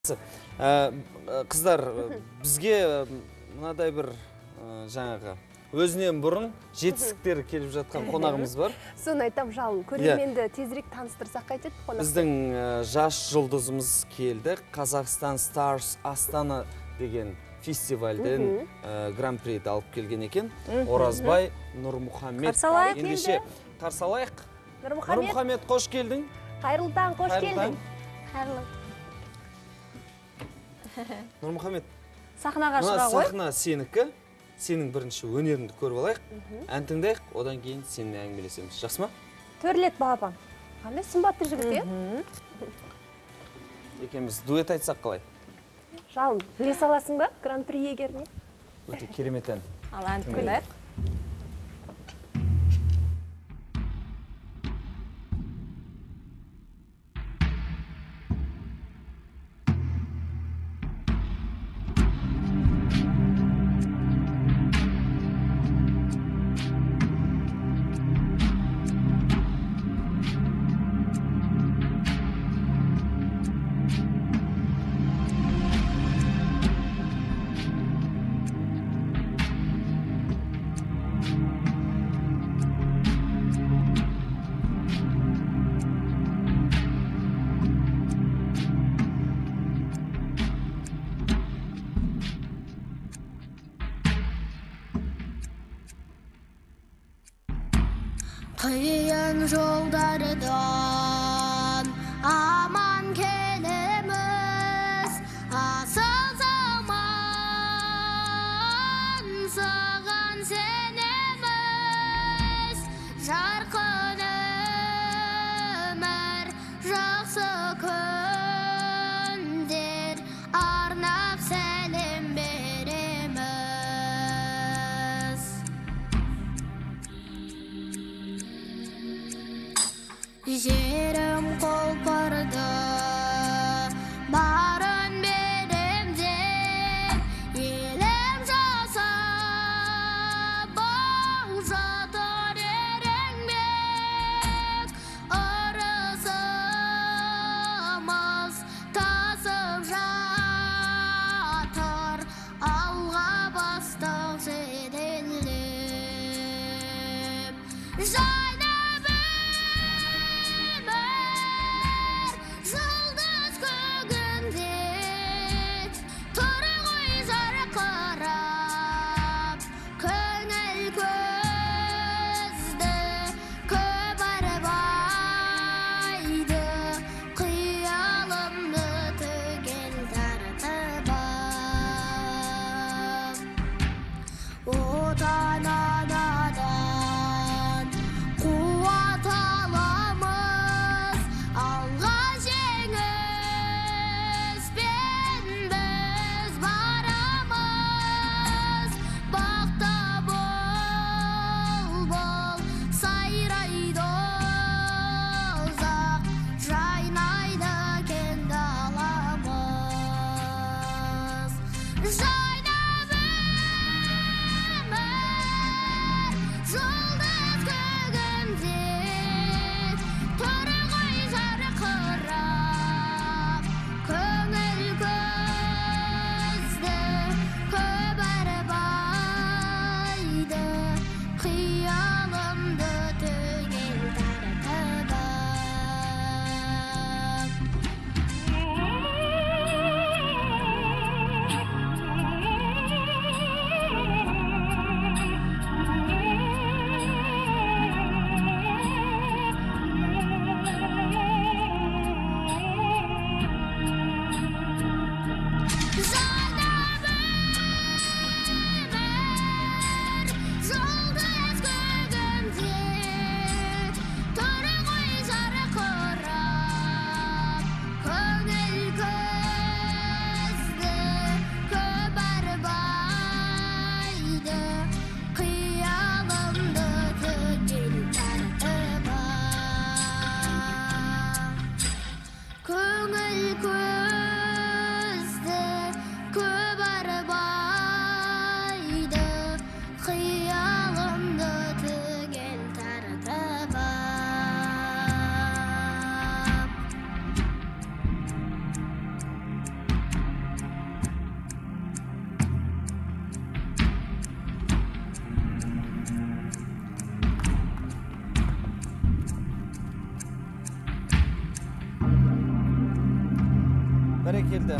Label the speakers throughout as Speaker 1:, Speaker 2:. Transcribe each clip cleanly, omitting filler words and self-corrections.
Speaker 1: Қыздар, бізге мынадай бір жаңағы өзінен бұрын жетістіктер келіп жатқан қонағымыз бар.
Speaker 2: Соны айтам, Жалын, көрерменді тезірек таныстырсақ қайтеді қонақ.
Speaker 1: Біздің жас жұлдызымыз келді. Қазақстан Stars Астана деген фестивальден гран-приді алып келген екен. Оразбай Нұрмұхамед.
Speaker 2: Ендеше
Speaker 1: қарсы алайық.
Speaker 2: Нұрмұхамед,
Speaker 1: қош келдің.
Speaker 2: Қайырлы таң, қош келдің.
Speaker 1: Нұрмұхамед,
Speaker 2: сахнаға шыға ғой.
Speaker 1: Сахна сенікі, сенің бірінші өнеріңді көріп алайық. Ән тыңдайық, одан кейін сенімен әңгімелесеміз. Жақсы ма?
Speaker 2: Төрлет балапан. Қандай сымбатты жігіт, е?
Speaker 1: Екеуміз дуэт айтсақ қалай?
Speaker 2: Жалын, біле саласың ба гран-при иегеріне?
Speaker 1: Өте керемет ән.
Speaker 2: Ал ән тыңдайық.
Speaker 3: Қиын жолдардан аман келеміз, асыл заман саған сенеміз. Жарқын өмір, жақсы күндер, арнап сәлем береміз. Жерім қолпырды, барын берем деп, елім жасап, бұл жатыр ереңбек. Ырысымыз тасып жатыр, алға бастық жеделдеп.
Speaker 1: Бәрекелді.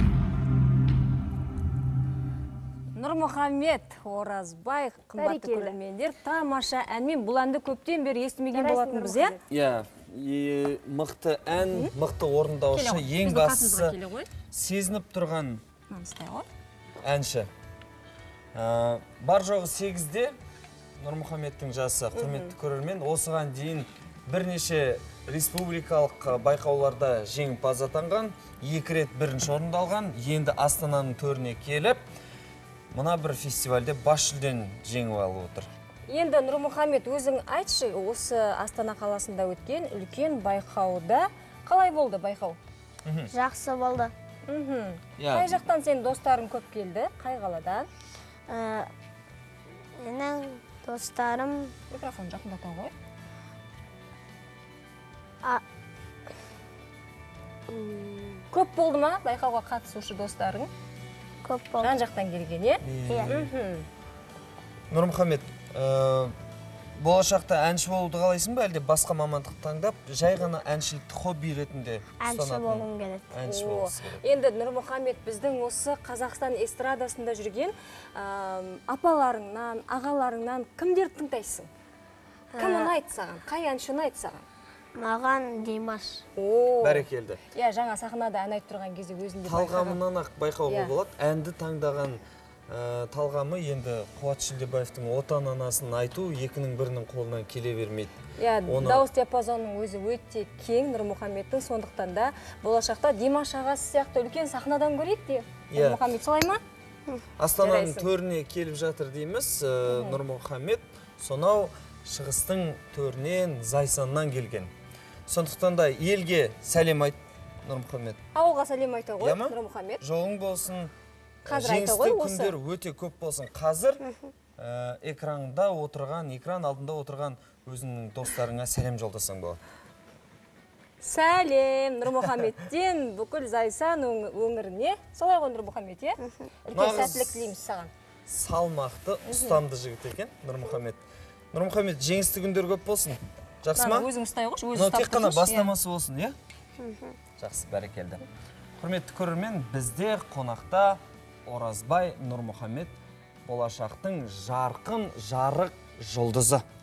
Speaker 4: Нұрмұхамед Оразбай, қымбатты көрермендер, тамаша әнмен бұл әнді көптен бері естімеген болатынбыз, иә?
Speaker 1: Иә, мықты ән, мықты орындаушы, ең бастысы сезініп тұрған әнші. Бар жоғы 8-де Нұрмұхамедтің жасы, құрметті көрермен, осыған дейін бірнеше республикалық байқауларда жеңімпаз атанған, 2 рет бірінші орынды алған, енді Астананың төріне келіп, мына бір фестивальде бас жүлдені жеңіп алып отыр.
Speaker 4: Енді Нұрмұхамед, өзің айтшы, осы Астана қаласында өткен үлкен байқауда қалай болды байқау?
Speaker 5: Жақсы болды.
Speaker 4: Қай жақтан сен достарың көп келді? Қай қаладан?
Speaker 5: Менің достарым...
Speaker 4: Микрофон жақындата ғой. Көп болды ма байқауға қатысушы достарың?
Speaker 5: Көп болды.
Speaker 4: Жан жақтан келген, е?
Speaker 1: Нұрмұхамед, болашақта әнші болуды қалайсың ба, әлде басқа мамандық таңдап, жай ғана әншілікті хобби ретінде
Speaker 5: Әнші болуым келеді.
Speaker 1: Әнші болғысы келеді.
Speaker 4: Енді Нұрмұхамед, біздің осы Қазақстан эстрадасында жүрген апаларыңнан, ағаларыңнан кімдерді тыңдайсың? Кім ұнайды саған? Қай әнші ұнайды саған?
Speaker 5: Маған Димаш.
Speaker 1: Бәрекелді.
Speaker 4: Иә, жаңа сахнада ән айтып тұрған кезде өзінде байқаған.
Speaker 1: Талғамынан-ақ байқауға болады. Әнді таңдаған талғамы енді Қуат Шілдебаевтың отан анасын айту екінің бірінің қолынан келе бермейді.
Speaker 4: Иә, дауыс диапазонының өзі өте кең Нұрмұхамедтің, сондықтан да болашақта Димаш ағасы сияқты үлкен сахнадан көрейік де. Нұрмұхамед, солай ма?
Speaker 1: Астананың төріне келіп жатыр дейміз. Нұрмұхамед сонау шығыстың төрінен, Зайсаннан келген. Сондықтан да елге сәлем айт, Нұрмұхамед.
Speaker 4: Ауылға сәлем айта ғой, Нұрмұхамед.
Speaker 1: Жолың болсын.
Speaker 4: Қазір айта ғой осы.
Speaker 1: Жеңісті күндер өте көп болсын. Қазір экран алдында отырған өзіңнің достарыңа сәлем жолдасаң болады.
Speaker 4: Сәлем Нұрмұхамедтен бүкіл Зайсан өңіріне. Солай ғой Нұрмұхамед, е? Үлкен сәттілік тілейміз саған.
Speaker 1: Салмақты, ұстамды жігіт екен Нұрмұхамед. Нұрмұхамед, жеңісті күндер көп болсын. Жақсы ма?
Speaker 4: Өзің ұстай қойшы, өзі ұстап
Speaker 1: тек қана бастамасы болсын, е? Жақсы, бәрекелді. Құрметті көрермен, бізде қонақта Оразбай Нұрмұхамед, болашақтың жарқын, жарық жұлдызы.